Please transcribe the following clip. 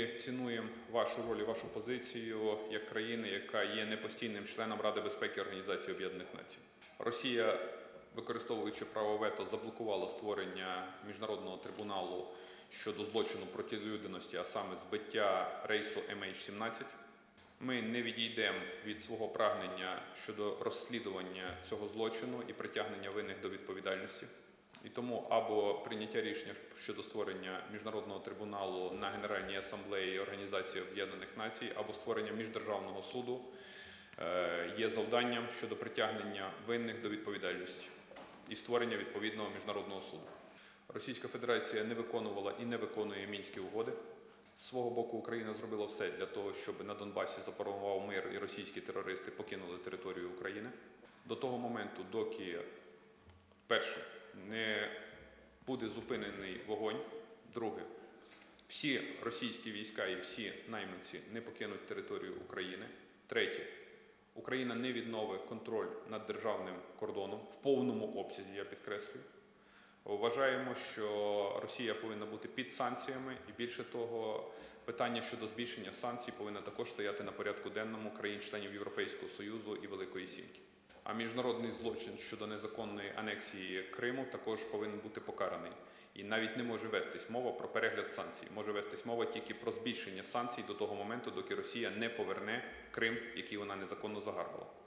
цінуємо вашу роль і вашу позицію як країни, яка є непостійним членом Ради безпеки Організації Об'єднаних Націй. Росія, використовуючи право вето, заблокувала створення міжнародного трибуналу щодо злочину проти людяності, а саме збиття рейсу MH17. Ми не відійдемо від свого прагнення щодо розслідування цього злочину і притягнення винних до відповідальності. І тому або прийняття рішення щодо створення міжнародного трибуналу на Генеральній асамблеї Організації Об'єднаних Націй, або створення міждержавного суду є завданням щодо притягнення винних до відповідальності і створення відповідного міжнародного суду. Російська Федерація не виконувала і не виконує Мінські угоди. З свого боку Україна зробила все для того, щоб на Донбасі запанував мир і російські терористи покинули територію України. До того моменту, доки, перше, не буде зупинений вогонь, друге, всі російські війська і всі найманці не покинуть територію України, третє, Україна не відновить контроль над державним кордоном в повному обсязі, я підкреслюю. Вважаємо, що Росія повинна бути під санкціями, і більше того, питання щодо збільшення санкцій повинно також стояти на порядку денному країн-членів Європейського Союзу і Великої Сімки. А міжнародний злочин щодо незаконної анексії Криму також повинен бути покараний. І навіть не може вестись мова про перегляд санкцій. Може вестись мова тільки про збільшення санкцій до того моменту, доки Росія не поверне Крим, який вона незаконно загарбала.